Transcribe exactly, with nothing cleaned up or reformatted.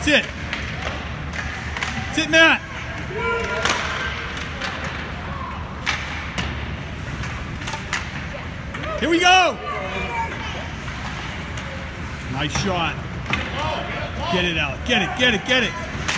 Sit. Sit, Matt. Here we go. Nice shot. Get it out. Get it, get it, get it.